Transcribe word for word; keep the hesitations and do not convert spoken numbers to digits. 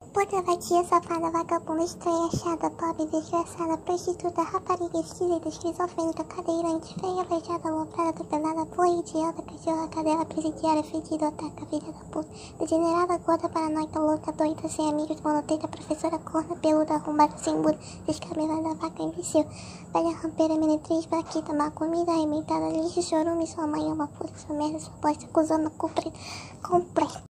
Puta, vadia, safada, vagabunda, estranha, chata, pobre, desgraçada, prostituta, rapariga, esquisita, esquizofrênica, cadeirante, feia, aleijada, aloprada, atropelada, boa, idiota, cachorra, cadela, presidiária, fedida, otaca, filha da puta, degenerada, gorda, paranoica, louca, doida, sem amigos, monoteta, professora, corna, peluda, arrombada, sem buda, descabelada, vaca, imbecil, velha, rampeira, meretriz, braquita, má comida, arrementada, lixo, chorume, sua mãe é uma puta, sua merda, sua bosta, cuzona, completa.